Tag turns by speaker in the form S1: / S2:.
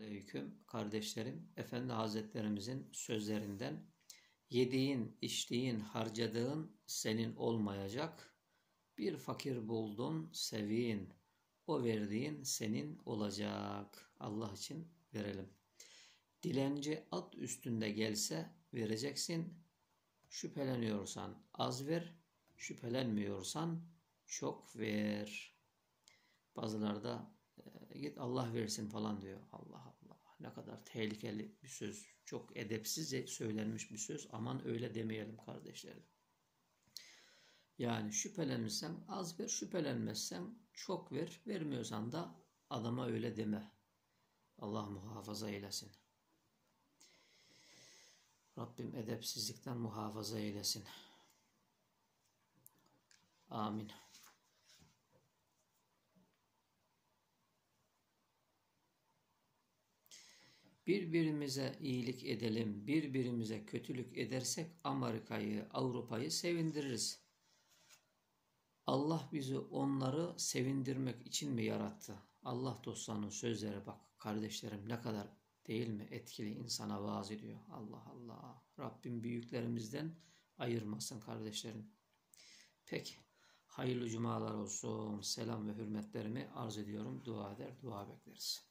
S1: Selamünaleyküm kardeşlerim. Efendi Hazretlerimizin sözlerinden yediğin, içtiğin, harcadığın senin olmayacak. Bir fakir buldun, sevin. O verdiğin senin olacak. Allah için verelim. Dilenci at üstünde gelse vereceksin. Şüpheleniyorsan az ver, şüphelenmiyorsan çok ver. Bazıları da git Allah versin falan diyor. Allah Allah. Ne kadar tehlikeli bir söz. Çok edepsizce söylenmiş bir söz. Aman öyle demeyelim kardeşlerim. Yani şüphelenmişsen az ver, şüphelenmezsen çok ver. Vermiyorsan da adama öyle deme. Allah muhafaza eylesin. Rabbim edepsizlikten muhafaza eylesin. Amin. Birbirimize iyilik edelim, birbirimize kötülük edersek Amerika'yı, Avrupa'yı sevindiririz. Allah bizi onları sevindirmek için mi yarattı? Allah dostlarının sözleri bak kardeşlerim ne kadar değil mi etkili insana vaaz ediyor. Allah Allah. Rabbim büyüklerimizden ayırmasın kardeşlerim. Peki hayırlı cumalar olsun. Selam ve hürmetlerimi arz ediyorum. Dua eder, dua bekleriz.